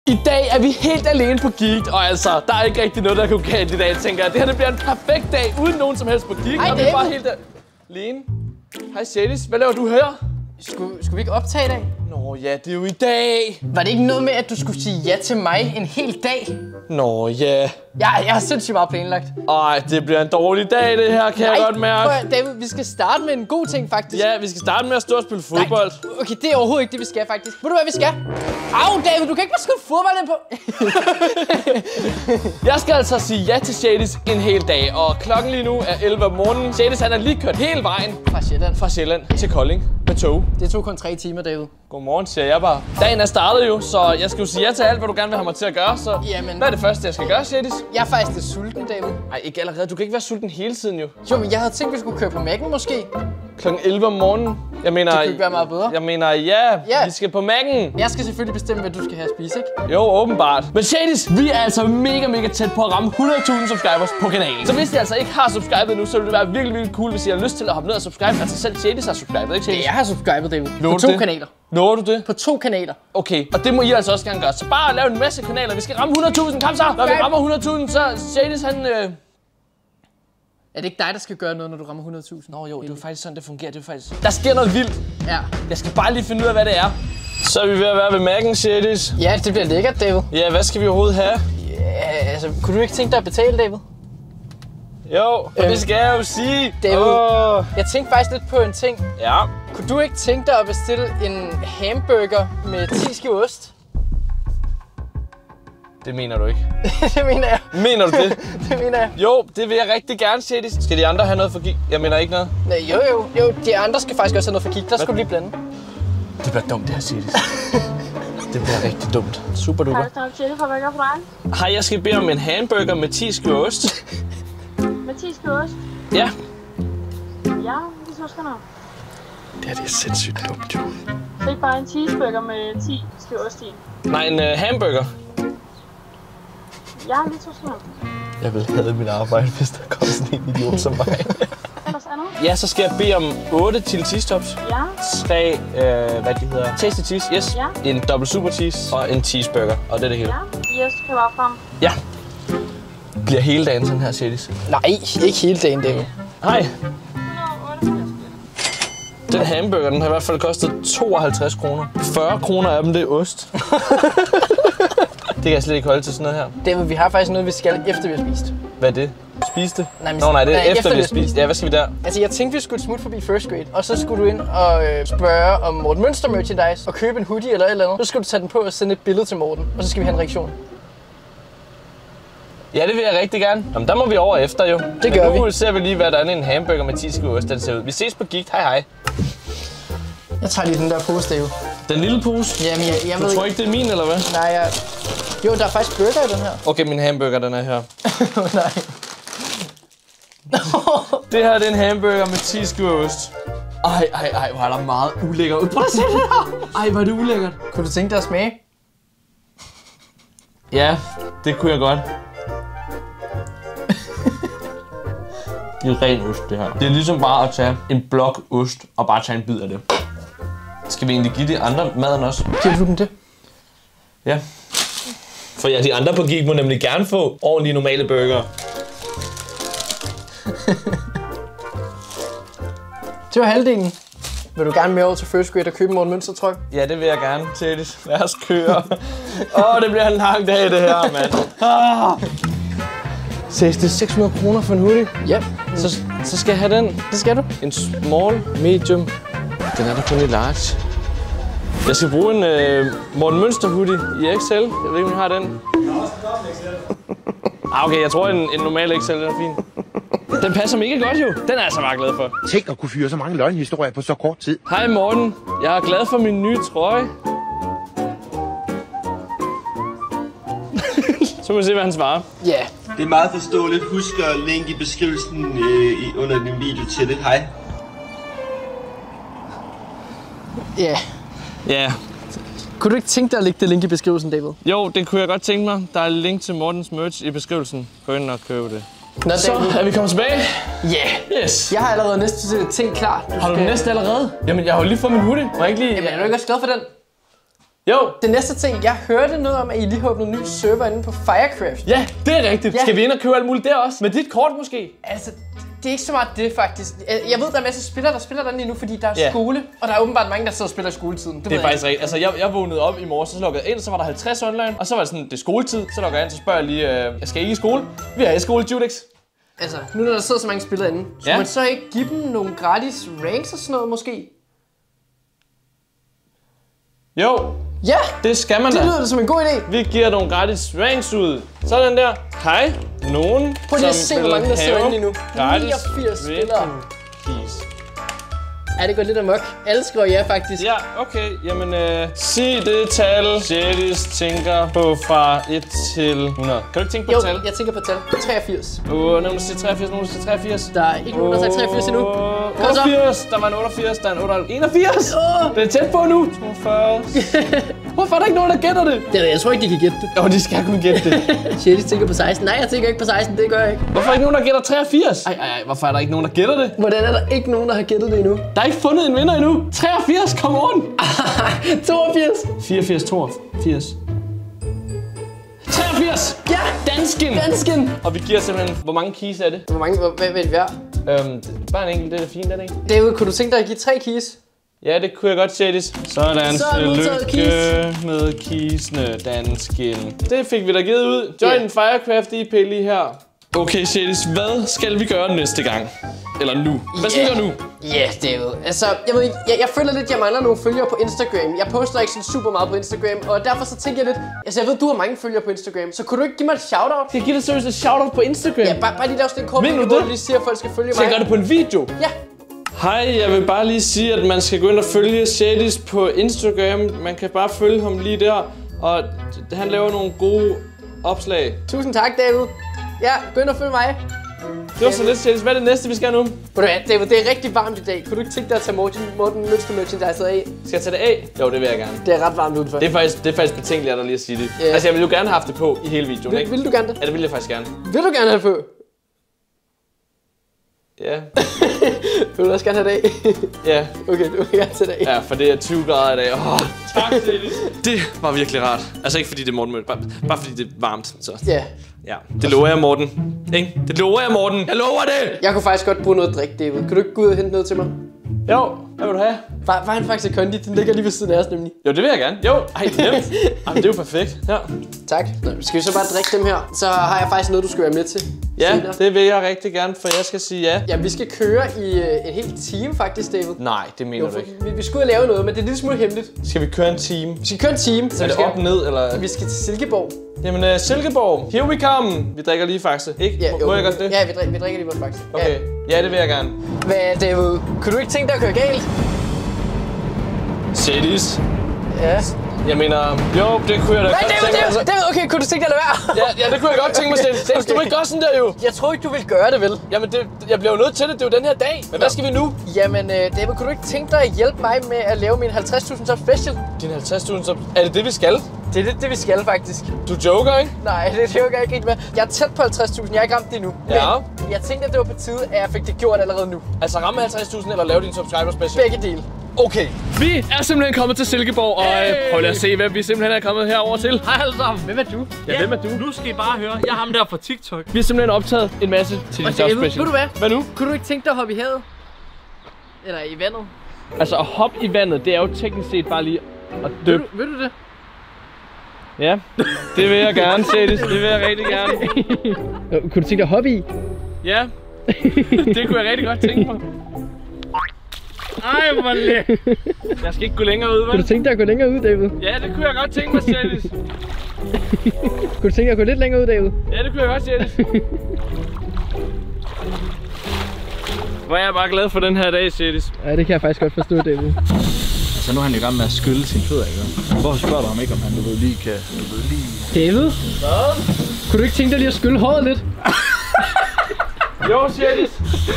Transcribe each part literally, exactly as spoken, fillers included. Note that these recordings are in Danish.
I dag er vi helt alene på Geek, og altså, der er ikke rigtig noget, der kunne galt i dag, tænker jeg. Det her det bliver en perfekt dag, uden nogen som helst på Geek. Hej, og vi er bare helt alene. Hej Shadis, hvad laver du her? Skulle, skulle vi ikke optage i dag? Nå ja, det er jo i dag. Var det ikke noget med, at du skulle sige ja til mig en hel dag? Nå ja. Jeg, jeg har sindssygt meget planlagt. Ej, det bliver en dårlig dag, det her, kan Nej, jeg godt mærke. Prøv, David, vi skal starte med en god ting, faktisk. Ja, vi skal starte med at stå og spille fodbold. Nej, okay, det er overhovedet ikke det, vi skal, faktisk. Ved du, hvad vi skal? Au, David, du kan ikke bare skyde fodbold ind på. Jeg skal altså sige ja til Shadis en hel dag, og klokken lige nu er elleve om morgenen. Shadis, han er lige kørt hele vejen Fra Sjælland. fra Sjælland til Kolding med tog. Det tog kun tre timer, David. Godmorgen, siger jeg bare. Dagen er startet jo, så jeg skal jo sige ja til alt, hvad du gerne vil have mig til at gøre. Så Jamen. hvad er det første, jeg skal gøre, Shadis? Jeg er faktisk lidt sulten, David. Ej, ikke allerede. Du kan ikke være sulten hele tiden jo. Jo, men jeg havde tænkt, vi skulle køre på Mac'en måske. Klokken elleve om morgenen. Jeg mener, Det kunne ikke være meget bedre. Jeg mener, ja, Ja. vi skal på Mac'en. Jeg skal selvfølgelig bestemme, hvad du skal have at spise, ikke? Jo, åbenbart. Men Shadis, vi er altså mega, mega tæt på at ramme hundrede tusind subscribers på kanalen. Så hvis I altså ikke har subscribet nu, så vil det være virkelig, virkelig cool, hvis I har lyst til at hoppe ned og subscribe. Altså selv Shadis har subscribet, ikke Shadis? Jeg har subscribet, David. Lover På du to det? kanaler. Lover du det? På to kanaler. Okay, og det må I altså også gerne gøre. Så bare lave en masse kanaler. Vi skal ramme hundrede tusind. Kom så! Når vi rammer hundrede tusind, så Shadis han... Øh... Er det ikke dig, der skal gøre noget, når du rammer hundrede tusind? Nå jo, det er jo faktisk sådan, det fungerer. Det er faktisk... Der sker noget vildt. Ja. Jeg skal bare lige finde ud af, hvad det er. Så er vi ved at være ved Mac'en, Shadis. Ja, det bliver lækkert, David. Ja, hvad skal vi overhovedet have? Ja, altså, kunne du ikke tænke dig at betale, David? Jo, øhm, det skal jeg jo sige. David, oh. jeg tænkte faktisk lidt på en ting. Ja. Kunne du ikke tænke dig at bestille en hamburger med ti skiver ost? Det mener du ikke. Det mener jeg. Mener du det? Det mener jeg. Jo, det vil jeg rigtig gerne, Shadis. Skal de andre have noget for gik? Jeg mener ikke noget. Nej, jo, jo, jo. De andre skal faktisk også have noget for kig. Der skulle du lige blande. Det bliver dumt, det her, Shadis. Det bliver rigtig dumt. Super duper. Hej, jeg skal bede om en hamburger med ti skiver ost. Med ti skiver ost? Ja. Ja, det så skal nok. Det her det er sindssygt dumt, jo. Så ikke bare en cheeseburger med ti skiver ost i? Nej, en uh, hamburger. Ja, det så skal nok. Jeg vil have mit arbejde, hvis der kommer sådan en idiot som mig. Ellers andet? Ja, så skal jeg bede om otte chili cheese tops. Ja. tre, øh, hvad de hedder, tasty cheese, yes. Ja. En double super cheese og en cheeseburger. Og det er det hele. Ja, yes, kan bare frem. Ja. Bliver hele dagen sådan her, Shadis? Nej, ikke hele dagen, David. Hej. et hundrede og otteogfirs. Den hamburger, den har i hvert fald kostet tooghalvtreds kroner. fyrre kroner af dem, det er ost. Det kan jeg slet ikke holde til sådan noget her. David, vi har faktisk noget, vi skal efter vi har spist. Hvad er det? Spise det? Nej, men- Nå nej, det er nej, efter, efter vi har spist. Ja, hvad skal vi der? Altså, jeg tænkte, vi skulle smutte forbi First Grade, og så skulle du ind og øh, spørge om Morten Mønster merchandise og købe en hoodie eller et eller andet. Så skulle du tage den på og sende et billede til Morten, og så skal vi have en reaktion. Ja, det vil jeg rigtig gerne. Jamen, der må vi over efter jo. Det gør Men nu vi. ser vi lige, hvad der er en hamburger med ti skiver ost, den ser ud. Vi ses på Geek. Hej hej. Jeg tager lige den der pose, David. Den lille pose? Jamen, jeg, jeg Du ved tror ikke, det er min, eller hvad? Nej, jeg... Jo, der er faktisk burger i den her. Okay, min hamburger, den er her. Nej. Det her det er en hamburger med ti skiver ost. Ej, ej, ej, hvor er der meget ulækkert ud. Prøv at se det her. Ej, hvor er det ulækkert. Kunne du tænke dig at smage? Ja, det kunne jeg godt. Det er ren ost, det her. Det er ligesom bare at tage en blok ost og bare tage en bid af det. Skal vi egentlig give de andre maden også? Giver du dem det? Ja. For ja, de andre på Geek må nemlig gerne få ordentlige normale burger. Det var halvdelen. Vil du gerne med over til First Grade og købe en Morten Mønster trøje? Ja, det vil jeg gerne, Shadis. Lad os køre. Åh, oh, det bliver en lang dag, det her, mand. Ah. Ses det seks hundrede kroner for en hoodie? Ja. Så, så skal jeg have den. Det skal du. En small, medium. Den er der kun i large. Jeg skal bruge en øh, Morten Mønster hoodie i X L. Jeg ved ikke, om jeg har den. Jeg har også en X L. Ah, okay, jeg tror, en, en normal X L den er fin. Den passer mega godt jo. Den er jeg så meget glad for. Tænk at kunne fyre så mange løgnhistorier på så kort tid. Hej Morten. Jeg er glad for min nye trøje. Så må vi se, hvad han svarer. Ja. Yeah. Det er meget forståeligt. Husk at link i beskrivelsen øh, i, under din video til det. Hej. Ja. Yeah. Ja. Kunne du ikke tænke dig at lægge det link i beskrivelsen, David? Jo, det kunne jeg godt tænke mig. Der er et link til Mortens merch i beskrivelsen. Gå ind og køb det. Nå, Så David. er vi kommet tilbage. Ja. Yeah. Yes. Jeg har allerede næste ting klar. Har du den næste allerede? Jamen, jeg har jo lige fået min hoodie. Må jeg ikke lige... Jamen, er du ikke også glad for den? Jo. Den næste ting, jeg hørte noget om, at I lige har åbnet en ny server inde på Firecraft. Ja, det er rigtigt. Ja. Skal vi ind og købe alt muligt der også? Med dit kort måske? Altså, det er ikke så meget det faktisk. Jeg ved, der er masser af spillere, der spiller den lige nu, fordi der er Ja. skole. Og der er åbenbart mange, der sidder og spiller i skoletiden. Det, Det ved er jeg faktisk rigtigt. Altså, jeg, jeg vågnede op i morges, så lukkede jeg ind, så var der halvtreds online, og så var det sådan, det er skoletid. Så lukker jeg ind, så spørger jeg lige, øh, jeg skal ikke i skole? Vi er i skole, Judex. Altså, nu når der sidder så mange spillere inde, skulle Ja. man så ikke give dem nogle gratis ranks og sådan noget måske? Jo, Ja! det skal man Det da. lyder da som en god idé. Vi giver nogle gratis ranks ud. Sådan der. Hej, nogen, Prøv lige at som se, hvor vil mange der sidder have inde lige nu. gratis niogfirs spillere. keys. Ja, det går lidt amok. Alle skriver ja, faktisk. Ja, okay. Jamen, øh, sig det tal, Jedis tænker på fra et til hundrede. Kan du ikke tænke på Jo, et tal? jeg tænker på tal. treogfirs. Åh, oh, nogen siger treogfirs, nogen siger treogfirs. Der er ikke nogen, der har sagt treogfirs endnu. Åh, Kom så. otteogfirs, der var en otteogfirs, der er en otteoghalvfems. enogfirs! Åh. Det er tæt på nu. toogfyrre. Hvorfor er der ikke nogen, der gætter det? Det, jeg tror ikke, de kan gætte det. Jo, de skal kunne gætte det. Shit, tænker på seksten. Nej, jeg tænker ikke på seksten. Det gør jeg ikke. Hvorfor er der ikke nogen, der gætter treogfirs? Ej, ej, ej, hvorfor er der ikke nogen, der gætter det? Hvordan er der ikke nogen, der har gættet det endnu? Der er ikke fundet en vinder endnu. treogfirs, come on! toogfirs. fireogfirs, toogfirs. treogfirs! Ja! Dansken! Dansken! Og vi giver simpelthen, hvor mange keys er det? Hvor mange, hvad, hvad er det værd? Øhm, bare en enkelt, det er fint, er det ikke? David, kunne du tænke dig at give tre keys? Ja, det kunne jeg godt, Jedis. Sådan, Så er du udtaget tillykke med keysene, dansken. Det fik vi da givet ud. Join Ja. yeah. Firecraft I P lige her. Okay, Jedis, hvad skal vi gøre næste gang? Eller nu? Hvad skal Ja. vi gøre nu? Ja, yeah, David. Altså, jeg ved ikke, jeg, jeg føler lidt, jeg mangler nogle følgere på Instagram. Jeg poster ikke sådan super meget på Instagram, og derfor så tænker jeg lidt, altså jeg ved, du har mange følgere på Instagram, så kunne du ikke give mig et shoutout? Skal jeg give dig seriøst et shoutout på Instagram? Ja, bare, bare lige lave sådan en kort Mener du video, hvor det? du lige siger, at folk skal følge Skal mig. jeg gøre det på en video? Ja. Hej, jeg vil bare lige sige, at man skal gå ind og følge Jedis på Instagram. Man kan bare følge ham lige der, og han laver nogle gode opslag. Tusind tak, David. Ja, gå ind og følg mig. Det var så lidt, Jedis. Hvad er det næste, vi skal nu? Ved du hvad, David, det er rigtig varmt i dag. Kunne du ikke tænke dig at tage Morten, Morten Mønster merchandise af? Skal jeg tage det af? Jo, det vil jeg gerne. Det er ret varmt udenfor. Det er faktisk, det er faktisk betænkeligt, at der lige at sige det. Ja. Altså, jeg ville jo gerne have haft det på i hele videoen, Vil, ikke? vil du gerne det? Ja, det ville jeg faktisk gerne. Vil du gerne have det på? Ja. Vil du også gerne have det af? Ja. Okay, du vil gerne tage det af. Ja, for det er tyve grader i dag. Åh, tak, Jedis. Det var virkelig rart. Altså ikke fordi det er Morten Møn, bare, bare fordi det er varmt. Så. Ja. Ja, det lover jeg, Morten. Ikke? Det lover jeg, Morten. Jeg lover det! Jeg kunne faktisk godt bruge noget drik, David. Kan du ikke gå ud og hente noget til mig? Jo, hvad vil du have? Bare, bare en Faxe Kondi, den ligger lige ved siden af os nemlig. Jo, det vil jeg gerne. Jo, ej, nemt. Jamen, det er jo perfekt. Ja. Tak. Nå, skal vi så bare drikke dem her? Så har jeg faktisk noget, du skal være med til. Ja, senere. det vil jeg rigtig gerne, for jeg skal sige ja. Ja, vi skal køre i øh, en hel time faktisk, David. Nej, det mener Jo, du for ikke. vi, vi skulle ud og lave noget, men det er en lille smule hemmeligt. Skal vi køre en time? Vi skal køre en time. Så Er vi det skal, op, ned, eller? vi skal til Silkeborg. Jamen, uh, Silkeborg. Here we come. Vi drikker lige Faxe, ikke? Ja, Må jeg godt det? Ja, vi, drik, vi drikker lige vores Faxe. Okay. Ja. Ja, det vil jeg gerne. Hvad, David? Kunne du ikke tænke dig at køre galt? Jedis. Ja. Jeg mener, jo, det kunne jeg da Nej, godt David, tænke mig. David, David, okay, kunne du tænke dig at lade være? Ja, ja, det kunne jeg godt tænke mig, Jedis. Jedis, du må ikke gøre sådan der jo. Jeg tror ikke, du vil gøre det, vel? Jamen, det, jeg bliver jo nødt til det. Det er jo den her dag. Men hvad skal vi nu? Jamen, øh, David, kunne du ikke tænke dig at hjælpe mig med at lave min halvtreds tusind sub special? Din halvtreds tusind, så er det det, vi skal? Det er det, det vi skal, faktisk. Du joker, ikke? Nej, det er jo ikke rigtig med. Jeg er tæt på halvtreds tusind, jeg har ikke ramt det endnu. Ja. Men jeg tænkte, at det var på tide, at jeg fik det gjort allerede nu. Altså ramme halvtreds tusind eller lave din subscriber special? Begge dele. Okay. Vi er simpelthen kommet til Silkeborg, og Hey! øh, prøv lige at se, hvem vi simpelthen er kommet herover til. Hej alle sammen. Hvem er du? Ja, hvem er du? Nu skal I bare høre. Jeg er ham der fra TikTok. Vi har simpelthen optaget en masse til din Og David, subspecial. ved du hvad? Hvad nu? Kunne du ikke tænke dig at hoppe i havet? Eller i vandet? Altså at hoppe i vandet, det er jo teknisk set bare lige at Vil dyppe. du, vil du det? Ja, det vil jeg gerne, Jedis. Det vil jeg rigtig gerne. Kunne du tænke dig at hoppe i? Ja, det kunne jeg rigtig godt tænke mig. Ej, hvor lækkert. Jeg skal ikke gå længere ud, Kunne vel? du tænke dig at gå længere ud, David? Ja, det kunne jeg godt tænke mig, Jedis. Kunne du tænke dig at gå lidt længere ud, David? Ja, det kunne jeg godt, Jedis. Hvor er jeg bare glad for den her dag, Jedis. Ja, det kan jeg faktisk godt forstå, David. Altså nu er han i gang med at skylle sine fødder, ikke? Hvorfor spørger du ham ikke, om han du ved, lige kan... Du ved, lige... David? Hvad? Kunne du ikke tænke dig lige at skylle håret lidt? Jo, Jedis.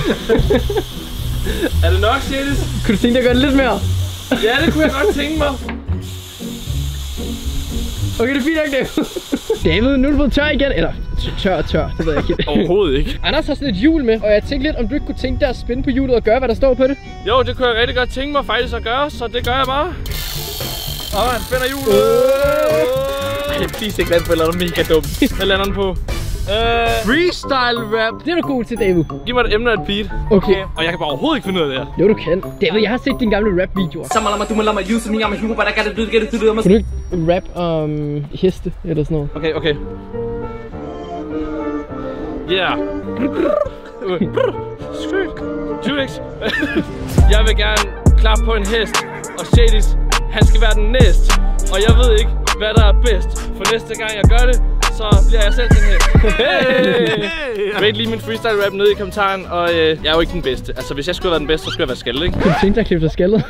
Er det nok, Jedis? Kunne du tænke dig at gøre det lidt mere? Ja, det kunne jeg godt tænke mig. Okay, det er fint nok, David. David, nu er du blevet tør igen. Eller tør og tør, det ved jeg ikke. Overhovedet ikke. Anders har sådan et hjul med, og jeg tænkte lidt, om du ikke kunne tænke dig at spænde på hjulet og gøre, hvad der står på det. Jo, det kunne jeg rigtig godt tænke mig faktisk at gøre, så det gør jeg bare. Og han spænder hjulet. Ej, please ikke lande på, eller er mega dumt. Hvad lander den på? Uh, freestyle rap. Det er du god til, David. Giv mig et emne og et beat. Okay. Og jeg kan bare overhovedet ikke finde ud af det her. Jo, du kan. David, jeg har set dine gamle rap-videoer. Kan du ikke rap om um, heste eller sådan noget? Okay, okay. Yeah. Tyvex. Jeg vil gerne klappe på en hest. Og Shadys, han skal være den næste. Og jeg ved ikke, hvad der er bedst. For næste gang jeg gør det, så bliver jeg selv den her. Hey! Rate lige min freestyle rap nede i kommentaren. Og øh, jeg er jo ikke den bedste. Altså hvis jeg skulle have været den bedste, så skulle jeg være skaldet, ikke? Kunne du tænke dig at klippe dig skaldet?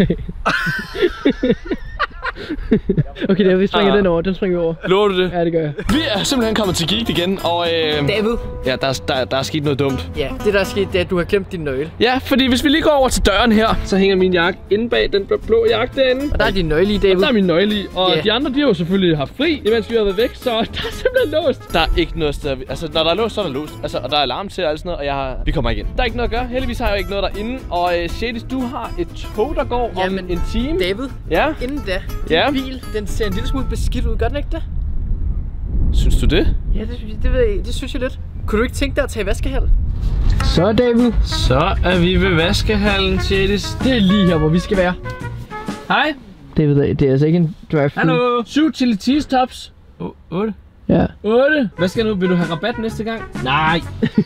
Okay, David, vi springer ah. den over. Den springer vi over. Lover du det? Ja, det gør jeg. Vi er simpelthen kommet til Geek igen, og øh, David. Ja, der, der, der er sket noget dumt. Ja, det der er sket, det er, at du har glemt din nøgle. Ja, fordi hvis vi lige går over til døren her, så hænger min jakke inde bag den blå jakke derinde. Og der er din nøgle i, David. Og der er min nøgle i, og yeah. de andre, de har jo selvfølgelig haft fri, imens vi har været væk, så der er simpelthen låst. Der er ikke noget sted, altså når der er låst, så er der låst. Altså, og der er alarm til og alt sådan noget, og jeg har... vi kommer igen. Der er ikke noget at gøre. Heldigvis har jeg jo ikke noget derinde, og uh, Shadys, du har et tog, der går Jamen, om en time. David, ja? Inden da, din ja? bil, den ser en lille smule beskidt ud, gør den ikke det? Synes du det? Ja, det, det, ved jeg, det synes jeg lidt. Kunne du ikke tænke dig at tage vaskehal? Så, David. Så er vi ved vaskehallen, Shadys. Det er lige her, hvor vi skal være. Hej. David, det er altså ikke en drive-thru. Hallo. Syv chili cheese tops. Oh, otte. Ja. otte. Hvad skal nu? Vil du have rabat næste gang? Nej.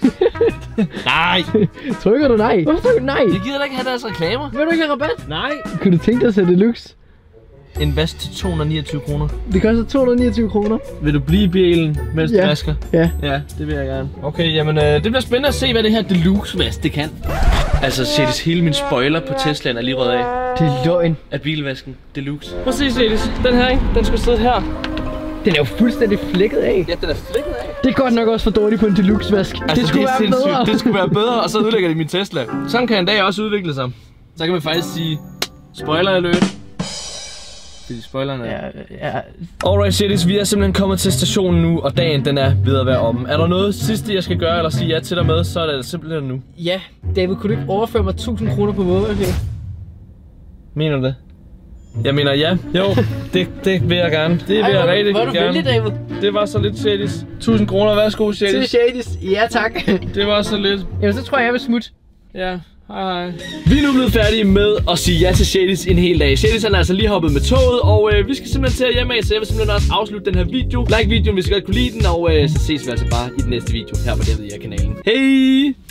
Nej. Trykker du nej? Hvorfor trykker du nej? Jeg gider da ikke have deres reklamer. Vil du ikke have rabat? Nej. Kunne du tænke dig at sætte deluxe? En vask til to hundrede og niogtyve kroner. Det koster to hundrede og niogtyve kroner. Vil du blive i bilen, mens ja. du vasker? Ja. Ja, det vil jeg gerne. Okay, jamen øh, det bliver spændende at se, hvad det her deluxe vask det kan. Altså, Shadys, hele min spoiler på Teslaen er lige røget af. Det er løgn. Af bilvasken deluxe. Prøv at se, Shadys. Den her, ikke? Den skal sidde her. Den er jo fuldstændig flækket af. Ja, den er flækket af. Det er godt nok også for dårligt på en deluxe vask. Altså, det skulle det være bedre. Det skulle være bedre, og så ødelægger det min Tesla. Sådan kan en dag også udvikle sig. Så kan man faktisk sige, spoiler alert. Fordi spoilerne er... Ja, ja. Alright, Shadys, vi er simpelthen kommet til stationen nu, og dagen den er ved at være omme. Er der noget sidste, jeg skal gøre eller sige ja til dig med, så er det simpelthen nu. Ja, David, kunne du ikke overføre mig tusind kroner på måneden? Mener du det? Jeg mener ja. Jo, det, det vil jeg gerne. Det vil Ej, jeg hvor, rigtig hvor gerne. Vældig, David. Det var så lidt, Shadys. tusind kroner, værsgo, Shadys. Til Shadys. Ja, tak. Det var så lidt. Jamen, så tror jeg, jeg vil smutte. Ja, hej hej. Vi er nu blevet færdige med at sige ja til Shadys en hel dag. Shadys han er altså lige hoppet med toget, og øh, vi skal simpelthen til at hjemme af, så jeg vil simpelthen også afslutte den her video. Like videoen, hvis I godt kunne lide den, og øh, så ses vi altså bare i den næste video her på David I R kanalen. Hej!